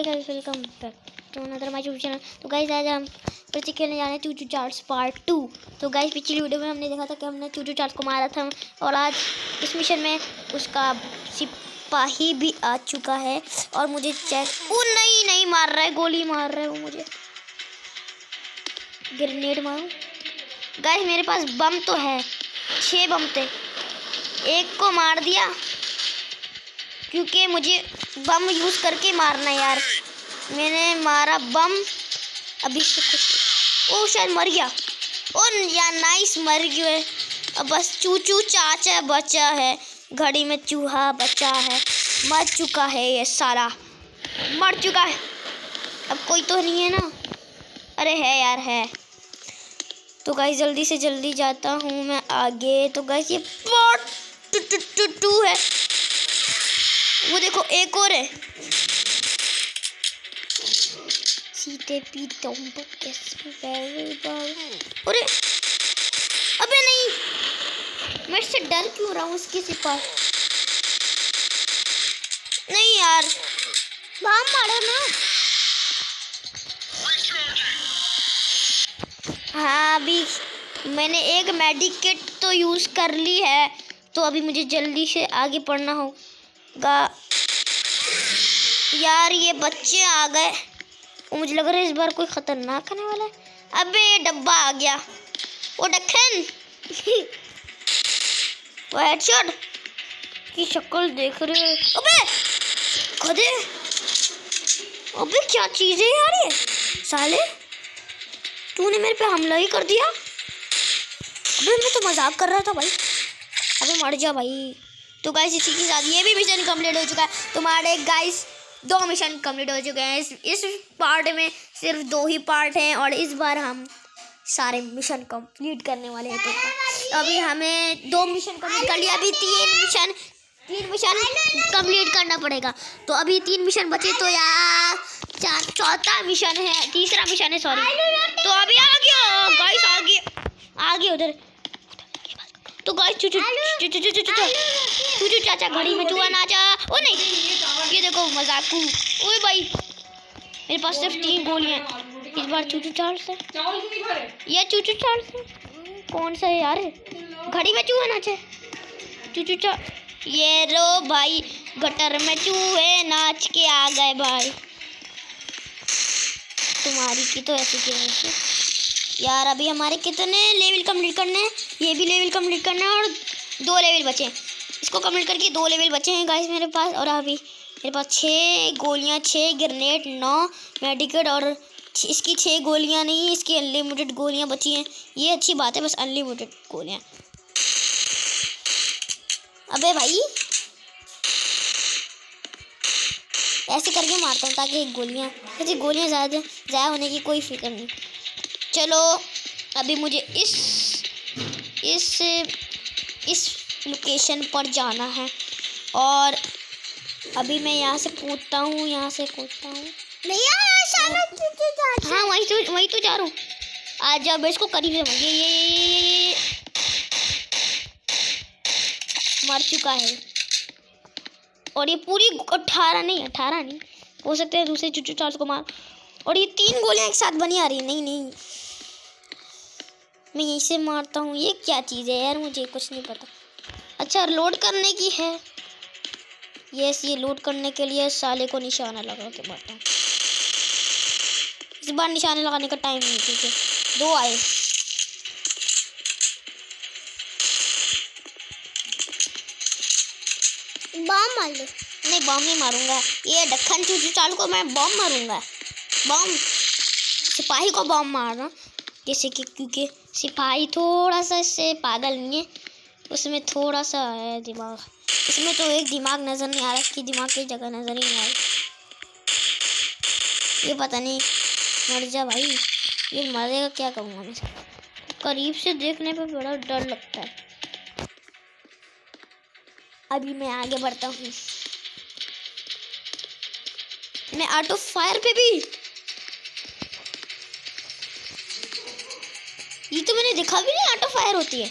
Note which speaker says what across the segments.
Speaker 1: Hi guys, welcome back to another my YouTube channel. तो guys आज हम फिर से खेलने जा रहे हैं चूचू चार्ट्स पार्ट 2। तो गाइस पिछली वीडियो में हमने देखा था कि हमने चूचू चार्ट्स को मारा था और आज इस मिशन में उसका सिपाही भी आ चुका है और मुझे चेक ओ नहीं मार रहा है, गोली मार रहा है वो मुझे। ग्रेनेड मारूं गाइस, मेरे पास बम तो है, 6 बम थे, एक को मार दिया क्योंकि मुझे बम यूज़ करके मारना यार। मैंने मारा बम, अभी से कुछ ओ शायद मर गया। ओ यार नाइस, मर गए। अब बस चूचू चाचा बचा है, घड़ी में चूहा बचा है, मर चुका है ये सारा, मर चुका है। अब कोई तो नहीं है ना? अरे है यार है। तो गाइस जल्दी से जल्दी जाता हूँ मैं आगे। तो गाइस ये पार्ट 2 है, वो देखो एक और है। सीते पी अरे अबे नहीं, मैं इससे डर क्यों रहा हूँ उसके सिपाही। नहीं यार बाम मारो ना। हाँ अभी मैंने एक मेडिकेट तो यूज़ कर ली है, तो अभी मुझे जल्दी से आगे पढ़ना होगा। यार ये बच्चे आ गए, मुझे लग रहा है इस बार कोई खतरनाक आने वाला है। अबे ये डब्बा आ गया, वो डक्कन वो हेडशॉट की शक्ल देख रहे हो। अबे गधे, अबे क्या चीज़ है यार ये साले, तूने मेरे पे हमला ही कर दिया। अबे मैं तो मजाक कर रहा था भाई, अबे मर जा भाई। तो गाइस इसी के साथ ये भी मिशन कंप्लीट हो चुका है। तुम्हारे गाइस 2 मिशन कंप्लीट हो चुके हैं। इस पार्ट में सिर्फ 2 ही पार्ट हैं और इस बार हम सारे मिशन कंप्लीट करने वाले हैं। तो अभी हमें 2 मिशन कंप्लीट कर लिया, अभी 3 मिशन कंप्लीट करना पड़ेगा। तो अभी 3 मिशन बचे, तो यार चौथा मिशन है, तीसरा मिशन है सॉरी। तो अभी आ गया गाइस, आगे उधर। तो गाइस चूचू चाचा घड़ी में चूहा नाचा। ओ नहीं ये देखो मजाकू। ओए भाई मेरे पास सिर्फ 3 गोलियां हैं इस बार। चूचू चार्ट्स है ये, चूचू चार्ट्स है कौन सा है यार, घड़ी में चूहा नाचे चूचू चार्ट। ये रो भाई गटर में चूहे नाच के आ गए भाई। तुम्हारी की तो ऐसी क्यों यार। अभी हमारे कितने लेवल कंप्लीट करने हैं, ये भी लेवल कंप्लीट करना है और 2 लेवल बचे हैं। इसको कंप्लीट करके 2 लेवल बचे हैं गाइस मेरे पास। और अभी मेरे पास 6 गोलियां, 6 ग्रेनेड, 9 मेडिकेट और इसकी 6 गोलियां नहीं, इसकी अनलिमिटेड गोलियां बची हैं। ये अच्छी बात है, बस अनलिमिटेड गोलियां। अबे भाई ऐसे करके मारता हूँ ताकि ऐसी गोलियां ज़्यादा होने की कोई फिक्र नहीं। चलो अभी मुझे इस लोकेशन पर जाना है और अभी मैं यहाँ से कूदता हूँ, भैया हाँ वही तो जा रहा हूँ। आज जब इसको करीब से ये मर चुका है। और ये पूरी 18 नहीं हो सकते हैं दूसरे चूचू चार्ट्स को मार। और ये 3 गोलियां एक साथ बनी आ रही है। नहीं मैं यहीं से मारता हूँ। ये क्या चीज़ है यार, मुझे कुछ नहीं पता। अच्छा लोड करने की है, यस ये लोड करने के लिए साले को निशाना लगा के मारता हूँ। इस बार निशाने लगाने का टाइम नहीं, क्योंकि 2 आए। बम मार लो। नहीं बम नहीं मारूंगा, ये डक्कन चूचू चार्ट को मैं बम मारूंगा। बम सिपाही को बम मारना जैसे कि, क्योंकि सिपाही थोड़ा सा इससे पागल नहीं है, उसमें थोड़ा सा है दिमाग। इसमें तो एक दिमाग नज़र नहीं आ रहा, कि दिमाग की जगह नज़र ही नहीं आ रही। ये पता नहीं, मर जा भाई, ये मरेगा क्या कहूँगा मैं। करीब से देखने पे बड़ा डर लगता है। अभी मैं आगे बढ़ता हूँ, मैं ऑटो फायर पे भी, ये तो मैंने देखा भी नहीं ऑटो फायर होती है।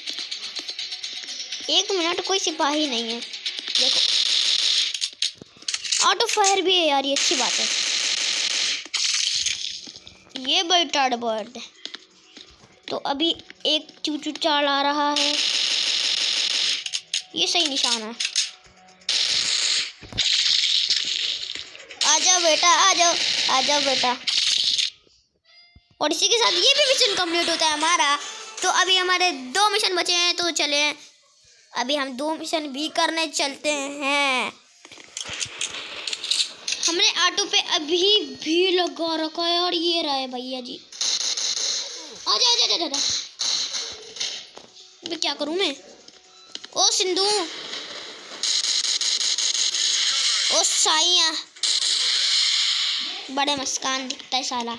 Speaker 1: 1 मिनट कोई सिपाही नहीं है देखो। ऑटो फायर भी है यार, ये अच्छी बात है। ये बर्ड बर्ड, तो अभी एक चूचू चाल आ रहा है, ये सही निशान है। आ जाओ बेटा, आ जाओ, आ जाओ बेटा। और इसी के साथ ये भी मिशन कंप्लीट होता है हमारा। तो अभी हमारे 2 मिशन बचे हैं, तो चले अभी हम 2 मिशन भी करने चलते हैं। हमने ऑटो पे अभी भी लगा रखा है और ये रहा है भैया जी। आजा आजा आजा आजा। क्या करूं मैं? ओ सिंधु, ओ साइया, बड़े मस्कान दिखता है साला।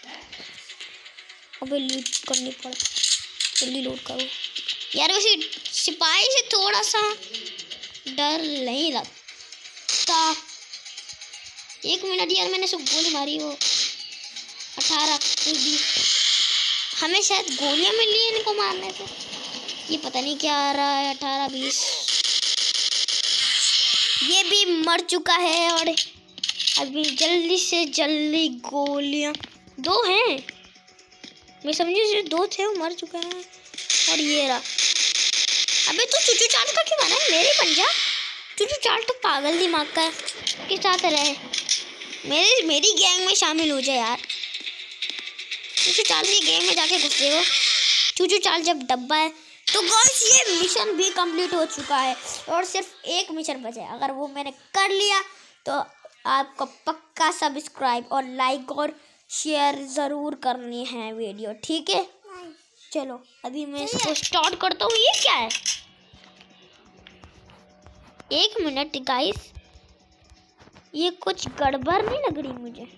Speaker 1: अबे लूट करनी पड़, जल्दी लूट करो यार। उसी सिपाही से थोड़ा सा डर नहीं लगता। 1 मिनट यार, मैंने सब गोली मारी, वो 18 20। हमें शायद गोलियां मिली हैं इनको मारने से, ये पता नहीं क्या आ रहा है। 18 20, ये भी मर चुका है। और अभी जल्दी से जल्दी गोलियां 2 हैं, मैं समझी सिर्फ 2 थे, वो मर चुका है। और ये रहा। अबे तू चूचू चाल का क्यों बना है? मेरे बन जा। चूचू चाल तो पागल दिमाग का है, किस साथ रहे। मेरी गैंग में शामिल हो जाए यार। चूचू चाल की गैंग में जाके घुसे हो। चूचू चाल जब डब्बा है। तो गाइस ये मिशन भी कंप्लीट हो चुका है और सिर्फ 1 मिशन बचा है। अगर वो मैंने कर लिया तो आपको पक्का सब्सक्राइब और लाइक और शेयर ज़रूर करनी है वीडियो, ठीक है? चलो अभी मैं इसको स्टार्ट करता हूँ। ये क्या है? 1 मिनट गाइस, ये कुछ गड़बड़ नहीं लग रही मुझे,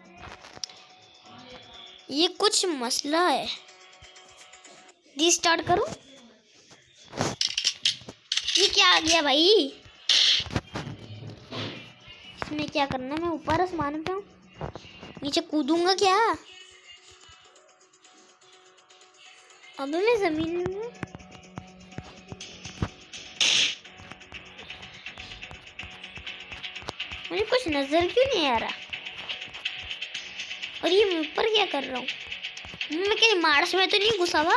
Speaker 1: ये कुछ मसला है। रीस्टार्ट करूँ? ये क्या आ गया भाई? इसमें क्या करना है? मैं ऊपर आसमान पे हूँ, नीचे कूदूंगा क्या? अबे मैं जमीन में हूँ। मुझे कुछ नजर क्यों नहीं आ रहा? और ये मैं ऊपर क्या कर रहा हूँ? मैं क्या मार्स में तो नहीं घुसा हुआ?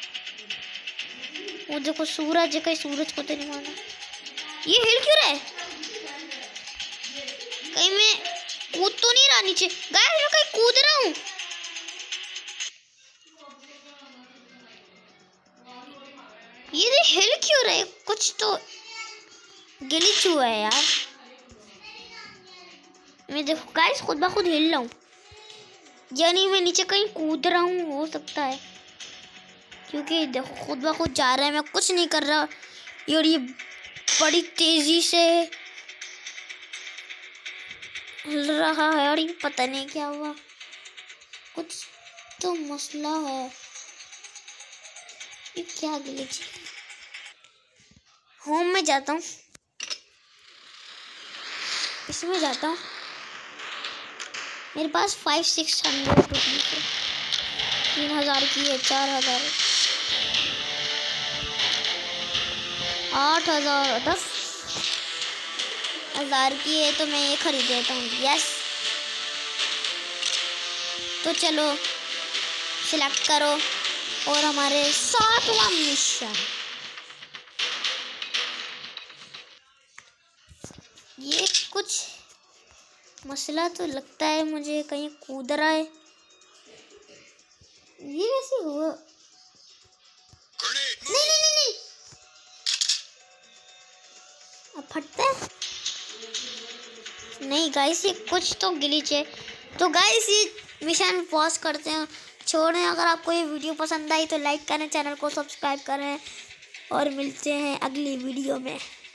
Speaker 1: वो देखो सूरज है, कहीं सूरज को तो नहीं माना। ये हिल क्यों रहा है? कहीं मैं कूद तो नहीं रहा नीचे? गाइस मैं कहीं कूद रहा हूँ। ये हिल क्यों रहा है? कुछ तो ग्लिच हुआ है यार। मैं देखो गाइस खुद ब खुद हिल रहा हूँ, यानी मैं नीचे कहीं कूद रहा हूँ, हो सकता है। क्योंकि देखो खुद ब खुद जा रहा है, मैं कुछ नहीं कर रहा। और ये बड़ी तेजी से हिल रहा है और ये पता नहीं क्या हुआ, कुछ तो मसला है। ये क्या ग्लिच? होम में जाता हूँ, इसमें जाता हूँ। मेरे पास 500-600 रुपये है, 3000 की है, 4000, 8000, 10,000 की है, तो मैं ये खरीद लेता हूँ। यस, तो चलो सिलेक्ट करो और हमारे 7वां मिशन। ये कुछ मसला तो लगता है मुझे, कहीं कूद रहा है। ये कैसे हुआ? नहीं नहीं नहीं नहीं, अब फटता है। नहीं गाइस ये कुछ तो ग्लिच है। तो गाइस ये मिशन पॉज करते हैं, छोड़ें। अगर आपको ये वीडियो पसंद आई तो लाइक करें, चैनल को सब्सक्राइब करें और मिलते हैं अगली वीडियो में।